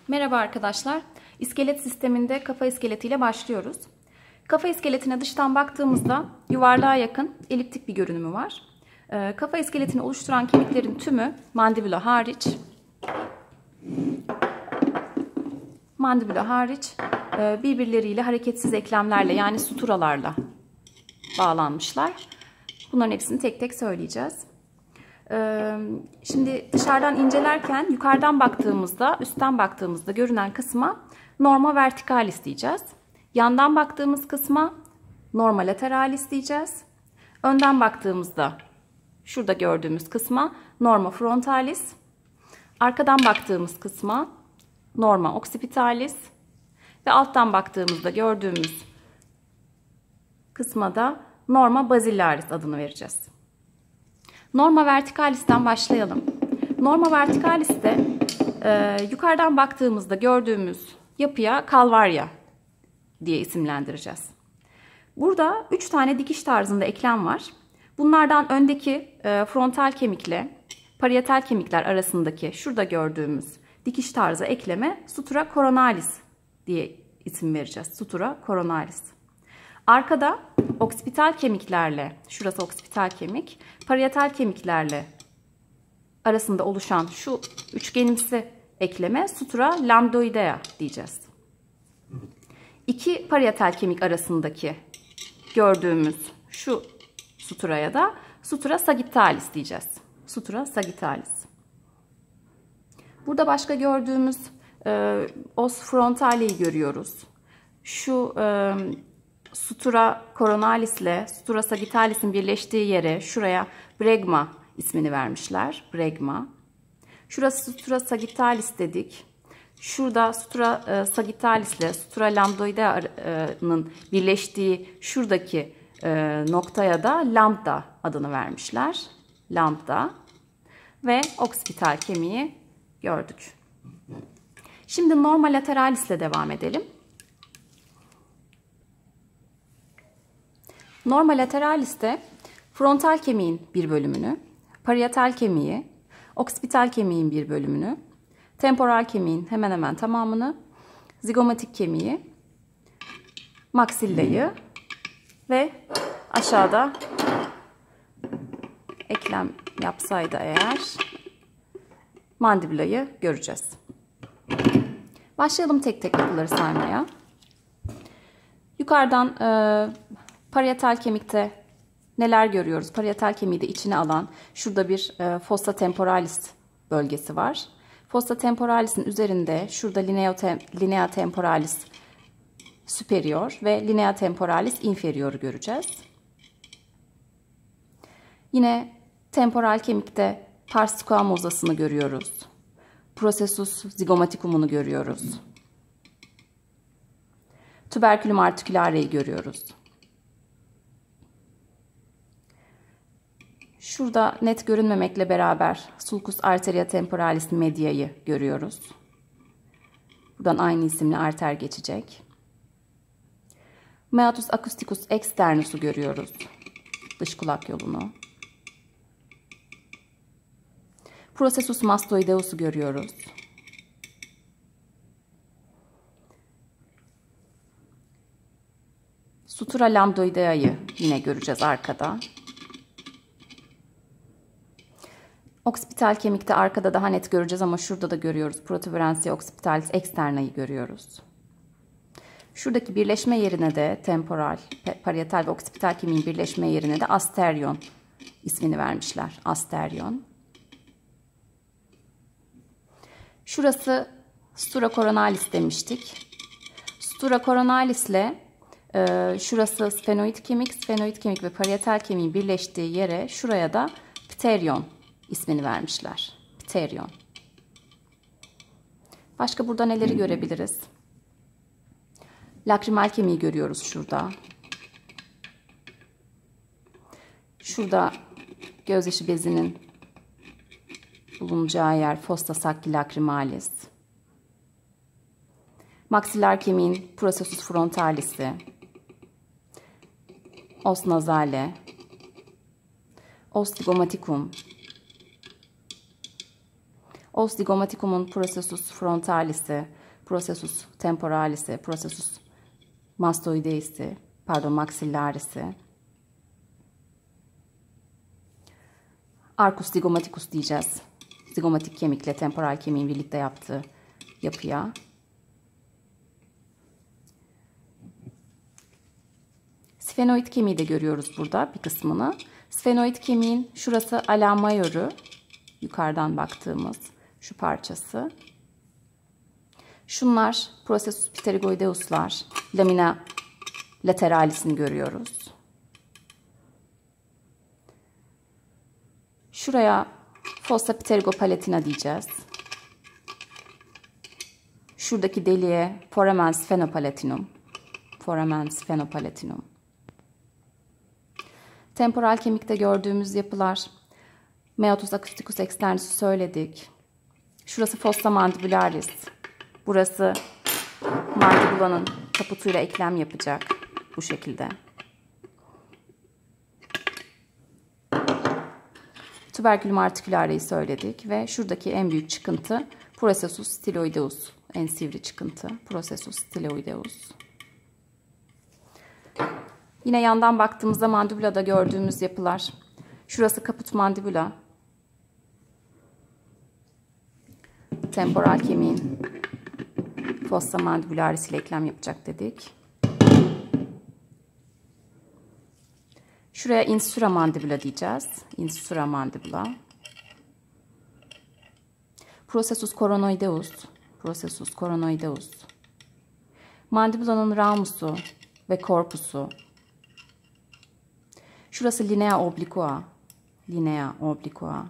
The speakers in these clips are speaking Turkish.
Merhaba arkadaşlar. İskelet sisteminde kafa iskeletiyle başlıyoruz. Kafa iskeletine dıştan baktığımızda yuvarlığa yakın eliptik bir görünümü var. Kafa iskeletini oluşturan kemiklerin tümü mandibula hariç birbirleriyle hareketsiz eklemlerle yani suturalarla bağlanmışlar. Bunların hepsini tek tek söyleyeceğiz. Şimdi dışarıdan incelerken yukarıdan baktığımızda, üstten baktığımızda görünen kısma norma vertikalis diyeceğiz. Yandan baktığımız kısma norma lateralis diyeceğiz. Önden baktığımızda şurada gördüğümüz kısma norma frontalis. Arkadan baktığımız kısma norma occipitalis. Ve alttan baktığımızda gördüğümüz kısma da norma basilaris adını vereceğiz. Norma verticalis'ten başlayalım. Norma verticalis'te yukarıdan baktığımızda gördüğümüz yapıya kalvarya diye isimlendireceğiz. Burada 3 tane dikiş tarzında eklem var. Bunlardan öndeki frontal kemikle parietal kemikler arasındaki şurada gördüğümüz dikiş tarzı ekleme sutura coronalis diye isim vereceğiz. Sutura coronalis. Arkada oksipital kemiklerle, şurası oksipital kemik, parietal kemiklerle arasında oluşan şu üçgenimsi ekleme sutura lambdoidea diyeceğiz. İki parietal kemik arasındaki gördüğümüz şu suturaya da sutura sagittalis diyeceğiz. Sutura sagittalis. Burada başka gördüğümüz os frontaleyi görüyoruz. Şu sutura coronalis ile sutura sagittalis'in birleştiği yere şuraya bregma ismini vermişler. Bregma. Şurası sutura sagittalis dedik. Şurada sutura sagittalis ile sutura lambdoidea'nın birleştiği şuradaki noktaya da lambda adını vermişler. Lambda. Ve oksipital kemiği gördük. Şimdi norma lateralis ile devam edelim. Norma lateralis'te frontal kemiğin bir bölümünü, parietal kemiği, oksipital kemiğin bir bölümünü, temporal kemiğin hemen hemen tamamını, zigomatik kemiği, maksillayı ve aşağıda eklem yapsaydı eğer mandibulayı göreceğiz. Başlayalım tek tek yapıları saymaya. Yukarıdan parietal kemikte neler görüyoruz? Parietal kemiği de içine alan şurada bir fossa temporalis bölgesi var. Fossa temporalis'in üzerinde şurada linea temporalis superior ve linea temporalis inferior'u göreceğiz. Yine temporal kemikte pars squamosa'sını görüyoruz. Processus zygomaticum'unu görüyoruz. Tuberculum articulare'yi görüyoruz. Şurada net görünmemekle beraber sulcus arteria temporalis media'yı görüyoruz. Buradan aynı isimli arter geçecek. Meatus acousticus externus'u görüyoruz. Dış kulak yolunu. Processus mastoideus'u görüyoruz. Sutura lambdoidea'yı yine göreceğiz arkada. Oksipital kemikte arkada daha net göreceğiz ama şurada da görüyoruz. Protuberantia occipitalis externa'yı görüyoruz. Şuradaki birleşme yerine de temporal, parietal ve oksipital kemiğin birleşme yerine de asterion ismini vermişler. Asterion. Şurası sutura coronalis demiştik. Sutura coronalis ile şurası sphenoid kemik ve parietal kemiğin birleştiği yere şuraya da pterion ismini vermişler. Pterion. Başka burada neleri görebiliriz? Lakrimal kemiği görüyoruz şurada. Şurada gözyaşı bezinin bulunacağı yer fossa sacchi lacrimalis. Maksiler kemiğin processus frontalisi. Os nasale. Os zygomaticum. Os zygomaticum'un processus frontalisi, processus temporalisi, processus mastoideisi, maxillarisi. Arcus zygomaticus diyeceğiz. Zigomatik kemikle temporal kemiğin birlikte yaptığı yapıya. Sfenoid kemiği de görüyoruz burada bir kısmını. Sfenoid kemiğin şurası ala major'u, yukarıdan baktığımız şu parçası. Şunlar processus pterygoideus'lar, lamina lateralis'ini görüyoruz. Şuraya fossa pterygopalatina diyeceğiz. Şuradaki deliğe foramen sphenopalatinum. Foramen sphenopalatinum. Temporal kemikte gördüğümüz yapılar, meatus acousticus externis'i söyledik. Şurası fossa mandibularis. Burası mandibulanın kaputuyla eklem yapacak bu şekilde. Tuberculum articulare'yi söyledik ve şuradaki en büyük çıkıntı processus styloideus. En sivri çıkıntı processus styloideus. Yine yandan baktığımızda mandibulada gördüğümüz yapılar. Şurası kaput mandibula. Temporal kemiğin fossa mandibularis ile eklem yapacak dedik. Şuraya insula mandibula diyeceğiz. Insula mandibula. Processus coronoideus. Processus coronoideus. Mandibulanın ramusu ve korpusu. Şurası linea obliqua. Linea obliqua.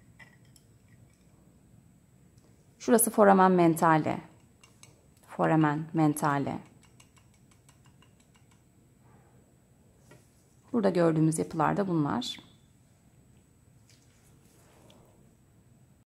Şurası foramen mentale. Foramen mentale. Burada gördüğümüz yapılar da bunlar.